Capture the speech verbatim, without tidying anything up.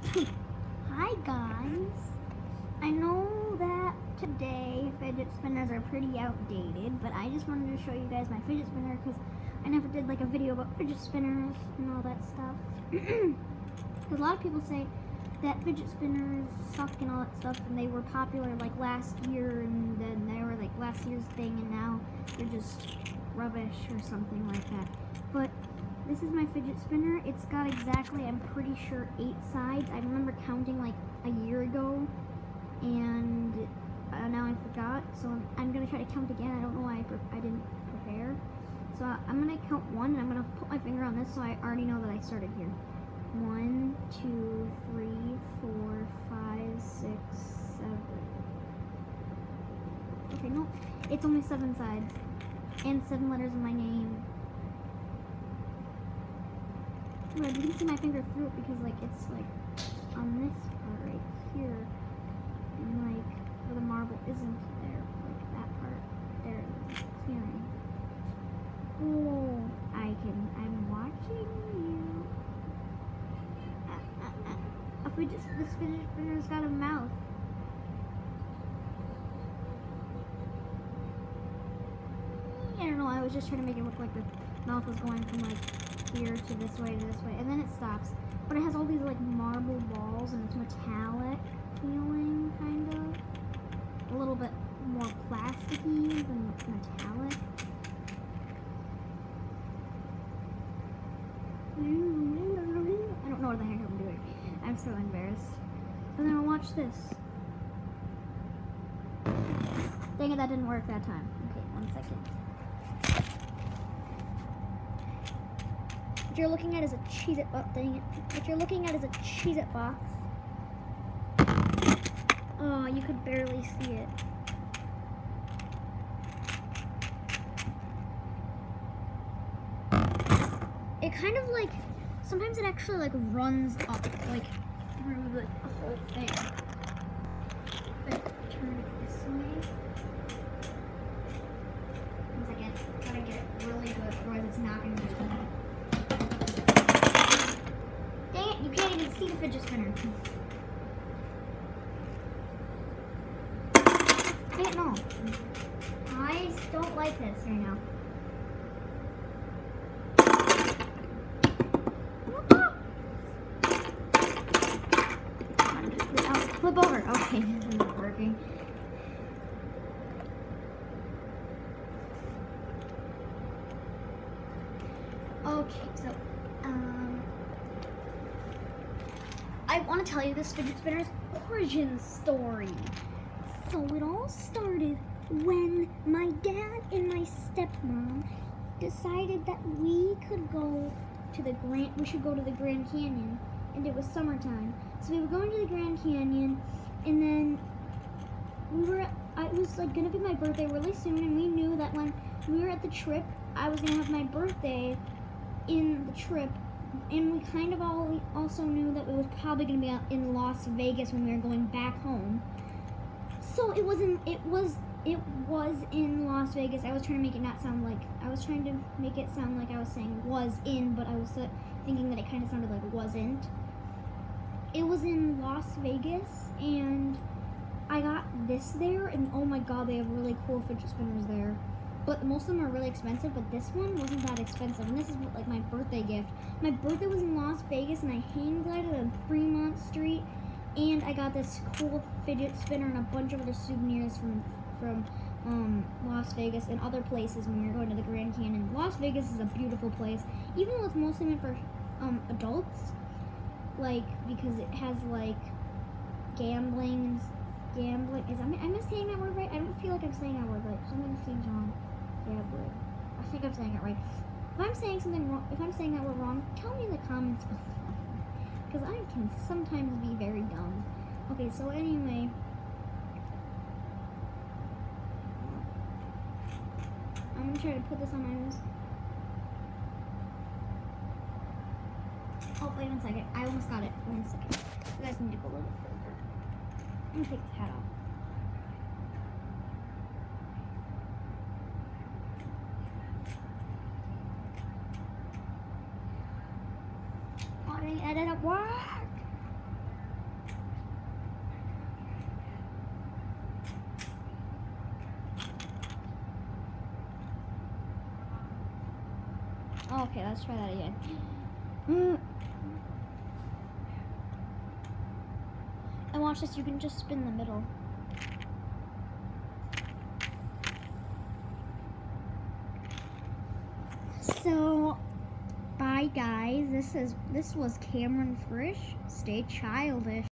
Hi guys! I know that today fidget spinners are pretty outdated, but I just wanted to show you guys my fidget spinner because I never did like a video about fidget spinners and all that stuff. Because a lot of people say that fidget spinners suck and all that stuff, and they were popular like last year, and then they were like last year's thing, and now they're just rubbish or something like that. But this is my fidget spinner. It's got exactly, I'm pretty sure, eight sides. I remember counting like a year ago, and uh, now I forgot. So I'm, I'm gonna try to count again. I don't know why I, pre I didn't prepare. So uh, I'm gonna count one, and I'm gonna put my finger on this so I already know that I started here. One, two, three, four, five, six, seven. Okay, no, it's only seven sides, and seven letters in my name. Well, you can see my finger through it because, like, it's like on this part right here, and like where the marble isn't there, like that part there is clearing. Oh, I can. I'm watching you. Uh, uh, uh. If we just this fidget spinner's got a mouth. I don't know. I was just trying to make it look like the mouth was going from like here to this way to this way, and then it stops. But it has all these like marble balls, and it's metallic feeling, kind of. A little bit more plasticky than metallic. I don't know what the heck I'm doing. I'm so embarrassed. But then I'll watch this. Dang it, that didn't work that time. Okay, one second. What you're looking at is a Cheez-It box. Dang it. What you're looking at is a Cheez-It box. Oh, you could barely see it. It kind of like, sometimes it actually like runs up, like through the whole thing. But turn it this way. One second. Gotta get it really good, otherwise it's not gonna be good. You can't even see the fidget spinner. I don't know. I don't like this right now. Oh, flip over. Okay, this isn't working. Okay, so, um... I want to tell you this fidget spinner's origin story. So it all started when my dad and my stepmom decided that we could go to the Grand, we should go to the Grand Canyon, and it was summertime. So we were going to the Grand Canyon, and then we were, I, it was like gonna be my birthday really soon, and we knew that when we were at the trip, I was gonna have my birthday in the trip. And we kind of all also knew that it was probably going to be in Las Vegas when we were going back home. So it wasn't. It was. It was in Las Vegas. I was trying to make it not sound like. I was trying to make it sound like I was saying was in, but I was thinking that it kind of sounded like wasn't. It was in Las Vegas, and I got this there. And oh my God, they have really cool fidget spinners there. But most of them are really expensive, but this one wasn't that expensive. And this is like my birthday gift. My birthday was in Las Vegas, and I hang glided on Fremont Street, and I got this cool fidget spinner and a bunch of other souvenirs from from um, Las Vegas and other places when we were going to the Grand Canyon. Las Vegas is a beautiful place, even though it's mostly meant for um, adults, like because it has like gambling, gambling. Is am I, am I saying that word right? I don't feel like I'm saying that word right. Something seems wrong. Yeah, but I think I'm saying it right. If I'm saying something wrong, if I'm saying that word wrong, tell me in the comments below. Because I can sometimes be very dumb. Okay, so anyway. I'm going to try to put this on my nose. Oh, wait one second. I almost got it. One second. You guys need to go a little bit further. I'm going to take the hat off. Oh, dang it, that didn't work. Oh, okay, let's try that again. Mm. And watch this, you can just spin the middle. So, bye guys. This is this was Cameron Frisch. Stay childish.